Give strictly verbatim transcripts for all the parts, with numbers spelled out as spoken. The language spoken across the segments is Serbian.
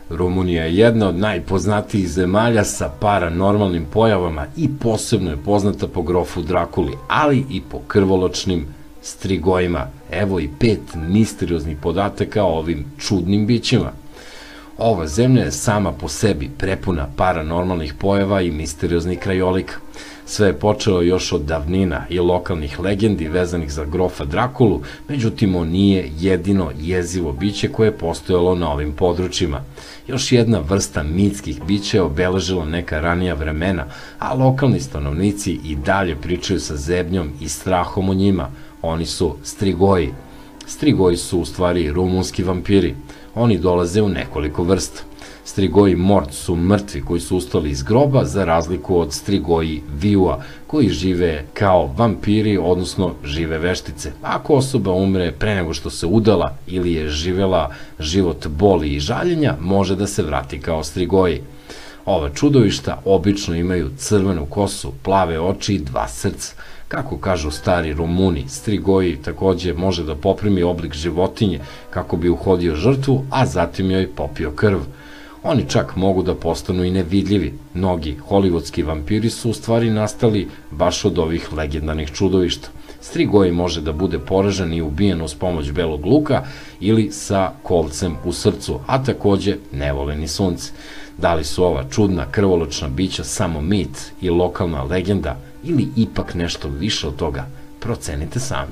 Rumunija je jedna od najpoznatijih zemalja sa paranormalnim pojavama i posebno je poznata po grofu Drakuli, ali i po krvoločnim strigojima. Evo i pet misterioznih podataka o ovim čudnim bićima. Ova zemlja je sama po sebi prepuna paranormalnih pojava i misterioznih krajolika. Sve je počelo još od davnina i lokalnih legendi vezanih za grofa Drakulu, međutim on nije jedino jezivo biće koje je postojalo na ovim područjima. Još jedna vrsta mitskih bića je obeležila neka ranija vremena, a lokalni stanovnici i dalje pričaju sa zebnjom i strahom o njima. Oni su strigoji. Strigoji su u stvari rumunski vampiri. Oni dolaze u nekoliko vrsta. Strigoji mort su mrtvi koji su ustali iz groba, za razliku od strigoji viua, koji žive kao vampiri, odnosno žive veštice. Ako osoba umre pre nego što se udala ili je živela život boli i žaljenja, može da se vrati kao strigoji. Ova čudovišta obično imaju crvenu kosu, plave oči i dva srca. Kako kažu stari Rumuni, strigoji takođe može da poprimi oblik životinje kako bi uhodio žrtvu, a zatim joj popio krv. Oni čak mogu da postanu i nevidljivi. Mnogi hollywoodski vampiri su u stvari nastali baš od ovih legendarnih čudovišta. Strigoji može da bude poražen i ubijen uz pomoć belog luka ili sa kolcem u srcu, a takođe ne vole ni sunce. Da li su ova čudna krvoločna bića samo mit i lokalna legenda ili ipak nešto više od toga? Procenite sami.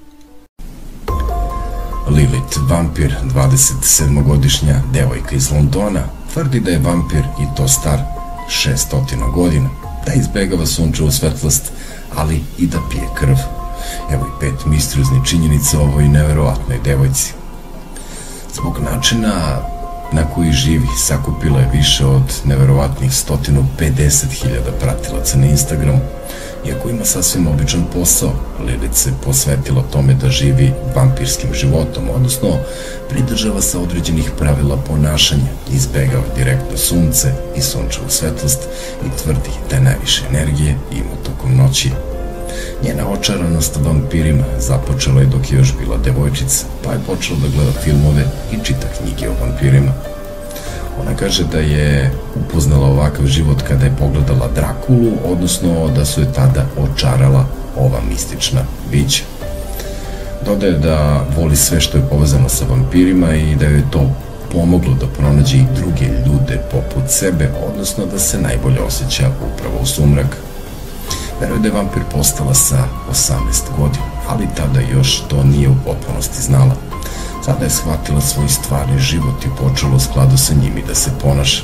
Lilith, vampir, dvadesetsedmogodišnja devojka iz Londona, tvrdi da je vampir i to star šessto godina, da izbegava sunčevu svetlost, ali i da pije krv. Evo i pet misterioznih činjenica o ovoj neverovatnoj devojci. Zbog načina na koji živi, sakupila je više od neverovatnih sto pedeset hiljada pratilaca na Instagramu. Iako ima sasvim običan posao, Lilith se posvetila tome da živi vampirskim životom, odnosno pridržava se određenih pravila ponašanja, izbegava direktno sunce i sunčevu svetlost i tvrdi da je najviše energije ima tokom noći. Njena očaranost vampirima započela je dok je još bila devojčica, pa je počela da gleda filmove i čita knjige o vampirima. Ona kaže da je upoznala ovakav život kada je pogledala Drakulu, odnosno da su je tada očarala ova mistična bića. Dodaje da voli sve što je povezano sa vampirima i da joj je to pomoglo da pronađe i druge ljude poput sebe, odnosno da se najbolje osjeća upravo u sumrak. Veruje da je vampir postala sa osamnaest godina, ali tada još to nije u potpunosti znala. Sada je shvatila svoj stvarni život i počela u skladu sa njim i da se ponaša.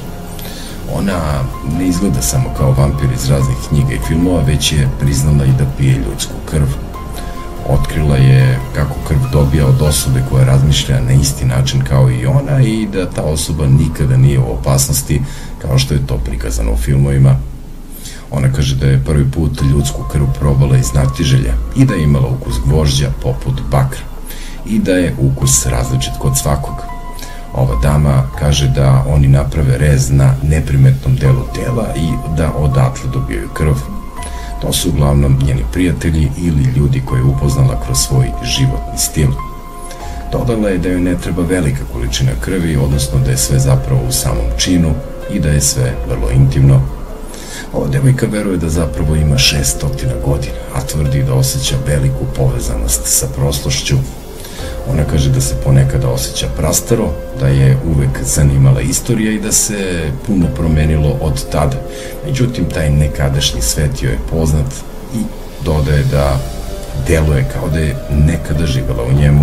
Ona ne izgleda samo kao vampir iz raznih knjiga i filmova, već je priznala i da pije ljudsku krv. Otkrila je kako krv dobija od osobe koja razmišlja na isti način kao i ona i da ta osoba nikada nije u opasnosti kao što je to prikazano u filmovima. Ona kaže da je prvi put ljudsku krv probala iz znatiželja i da je imala ukus gvožđa poput bakra i da je ukus različit kod svakog. Ova dama kaže da oni naprave rez na neprimetnom delu tela i da odatle dobijaju krv. To su uglavnom njeni prijatelji ili ljudi koje je upoznala kroz svoj životni stil. Dodala je da joj ne treba velika količina krvi, odnosno da je sve zapravo u samom činu i da je sve vrlo intimno. Ova devojka veruje da zapravo ima šessto godina, a tvrdi da osjeća veliku povezanost sa prošlošću. Ona kaže da se ponekada osjeća prastaro, da je uvek zanimala istorija i da se puno promenilo od tada. Međutim, taj nekadašnji svet joj je poznat i dodaje da deluje kao da je nekada živela u njemu.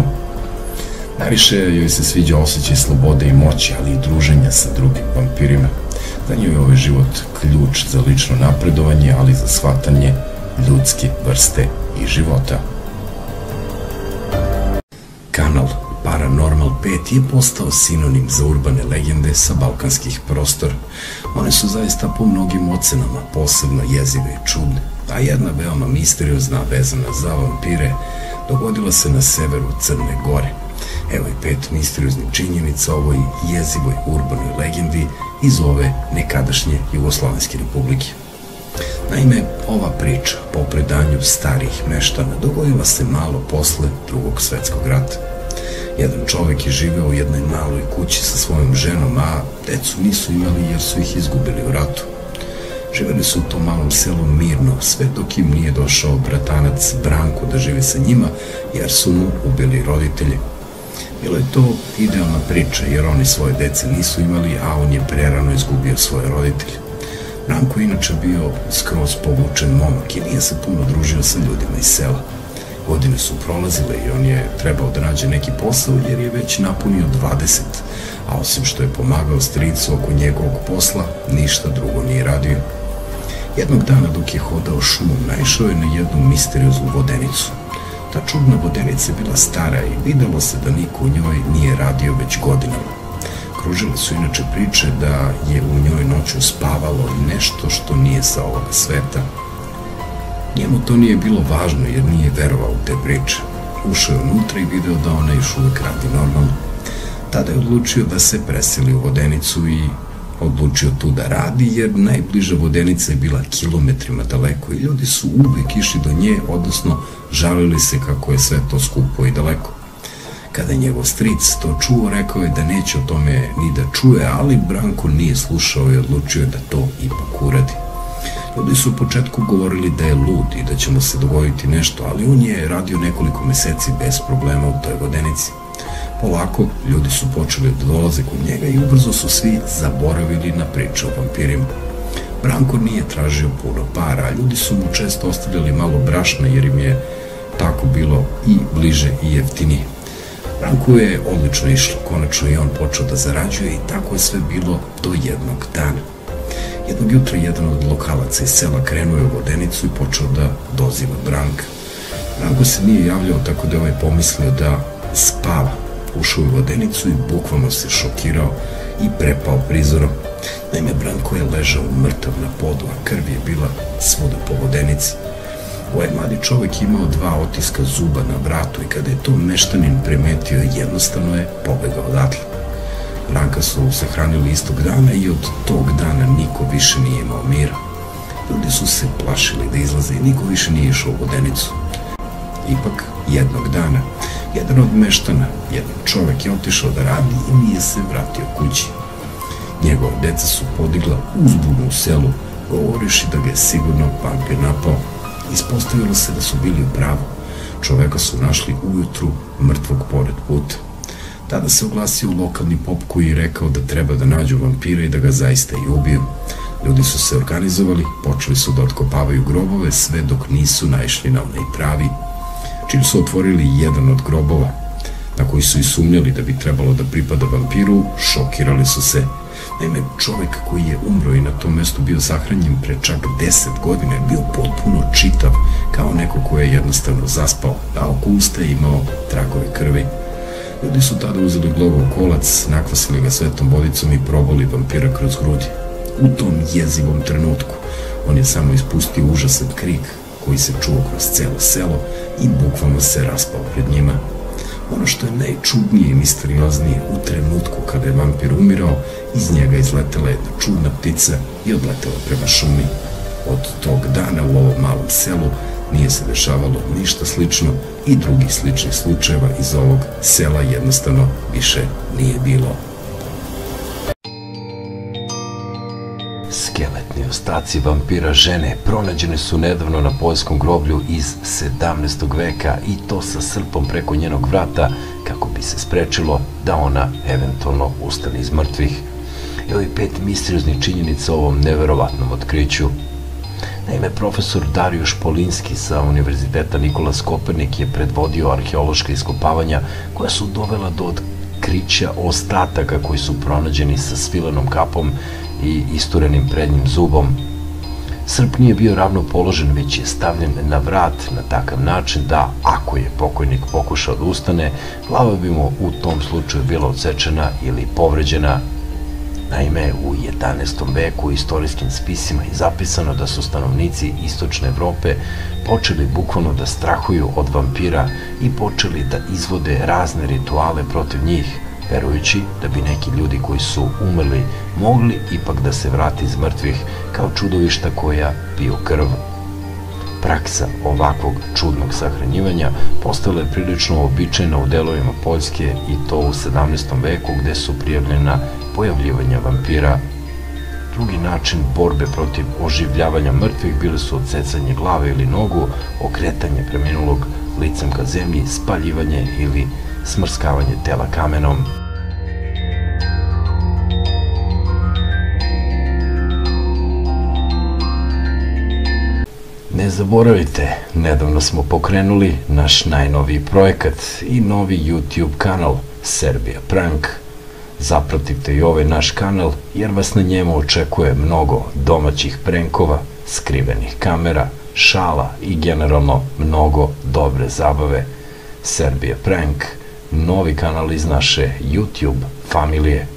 Najviše joj se sviđa osjećaj slobode i moći, ali i druženja sa drugim vampirima. Za nju je ovaj život ključ za lično napredovanje, ali i za shvatanje ljudske vrste i života. Kanal Paranormal pet je postao sinonim za urbane legende sa balkanskih prostora. One su zaista po mnogim ocenama posebno jezive i čudne, a jedna veoma misteriozna vezana za vampire dogodila se na severu Crne Gore. Evo i pet misterioznih činjenica o ovoj jezivoj urbanoj legendi iz ove nekadašnje Jugoslovenske republike. Naime, ova priča po predanju starih meštana dogodila se malo posle Drugog svetskog rata. Jedan čovek je živeo u jednoj maloj kući sa svojom ženom, a decu nisu imali jer su ih izgubili u ratu. Živeli su u tom malom selu mirno, sve dok im nije došao bratanac Branko da živi sa njima, jer su mu ubili roditelji. Bilo je to idealna priča, jer oni svoje dece nisu imali, a on je prerano izgubio svoje roditelje. Branko je inače bio skroz povučen momak i nije se puno družio sa ljudima iz sela. Godine su prolazile i on je trebao da nađe neki posao jer je već napunio dvadeset, a osim što je pomagao stricu oko njegovog posla, ništa drugo nije radio. Jednog dana dok je hodao šumom, naišao je na jednu misterioznu vodenicu. Ta čudna vodenica je bila stara i videlo se da niko u njoj nije radio već godinama. Kružile su inače priče da je u njoj noću spavalo nešto što nije sa ovoga sveta. Njemu to nije bilo važno jer nije verovao u te priče. Ušao je unutra i video da ona još uvek radi normalno. Tada je odlučio da se preseli u vodenicu i odlučio tu da radi jer najbliža vodenica je bila kilometrima daleko i ljudi su uvek išli do nje, odnosno žalili se kako je sve to skupo i daleko. Kada je njegov stric to čuo, rekao je da neće o tome ni da čuje, ali Branko nije slušao i odlučio je da to ipak uradi. Ljudi su u početku govorili da je lud i da će mu se dogoditi nešto, ali on je radio nekoliko meseci bez problema u toj vodenici. Polako, ljudi su počeli da dolaze kod njega i ubrzo su svi zaboravili na priče o vampirima. Branko nije tražio puno para, a ljudi su mu često ostavljali malo brašna jer im je tako bilo i bliže i jeftinije. Branko je odlično išlo, konačno i on počeo da zarađuje i tako je sve bilo do jednog dana. Jednog jutra jedan od lokalaca iz sela krenuo je u vodenicu i počeo da doziva Branka. Branko se nije javljao, tako da je ovaj pomislio da spava. Ušao u vodenicu i bukvalno se šokirao i prepao prizorom. Naime, Branko je ležao mrtav na podu, a krv je bila svuda po vodenici. Ovaj mladi čovek imao dva otiska zuba na vratu i kada je to meštanin primetio, jednostavno je pobegao odatle. Branka su sahranili istog dana i od tog dana niko više nije imao mira. Ljudi su se plašili da izlaze i niko više nije išao u vodenicu. Ipak, jednog dana, jedan od meštana, jedan čovek je otišao da radi i nije se vratio kući. Njegova deca su podigla uzbunu u selu, govoriši da ga je sigurno vampir napao. Ispostavilo se da su bili u pravu. Čoveka su našli ujutru mrtvog pored puta. Tada se oglasio lokalni pop koji je rekao da treba da nađu vampira i da ga zaista i ubiju. Ljudi su se organizovali, počeli su da otkopavaju grobove sve dok nisu naišli na onaj pravi. Čim su otvorili jedan od grobova, na koji su i sumnjali da bi trebalo da pripada vampiru, šokirali su se. Naime, čovek koji je umro i na tom mestu bio sahranjen pre čak deset godina je bio potpuno čitav, kao neko ko je jednostavno zaspao, a oko usta je imao tragove krvi. Ljudi su tada uzeli glogov kolac, nakvasili ga svetom vodicom i probali vampira kroz grudi. U tom jezivom trenutku on je samo ispustio užasan krik koji se čuo kroz celo selo i bukvalno se raspao pred njima. Ono što je najčudnije i misterioznije, u trenutku kada je vampir umirao, iz njega izletela jedna čudna ptica i odletela prema šumi. Od tog dana u ovom malom selu nije se dešavalo ništa slično i drugih sličnih slučajeva iz ovog sela jednostavno više nije bilo. Skeletni ostaci vampira žene pronađeni su nedavno na poljskom groblju iz sedamnaestog veka i to sa srpom preko njenog vrata kako bi se sprečilo da ona eventualno ustane iz mrtvih. Evo i pet misterioznih činjenica o ovom neverovatnom otkriću. Naime, profesor Darijuš Polinski sa Univerziteta Nikolas Kopernik je predvodio arheološka iskopavanja koja su dovela do otkrića ostataka koji su pronađeni sa svilenom kapom i isturenim prednjim zubom. Srp nije bio ravno položen, već je stavljen na vrat na takav način da, ako je pokojnik pokušao da ustane, glava bi mu u tom slučaju bila odsečena ili povređena. Naime, u jedanaestom veku u istorijskim spisima je zapisano da su stanovnici istočne Evrope počeli bukvalno da strahuju od vampira i počeli da izvode razne rituale protiv njih, verujući da bi neki ljudi koji su umrli mogli ipak da se vrati iz mrtvih kao čudovišta koja piju krv. praksa ovakvog čudnog sahranjivanja postala je prilično običajna u delovima Poljske i to u sedamnaestom veku, gde su prijavljena pojavljivanja vampira. Drugi način borbe protiv oživljavanja mrtvih bili su odsecanje glave ili nogu, okretanje preminulog licem ka zemlji, spaljivanje ili smrskavanje tela kamenom. Ne zaboravite, nedavno smo pokrenuli naš najnoviji projekat i novi YouTube kanal Serbia Prank. Zapratite i ovaj naš kanal jer vas na njemu očekuje mnogo domaćih prankova, skrivenih kamera, šala i generalno mnogo dobre zabave. Serbia Prank, novi kanal iz naše YouTube familije.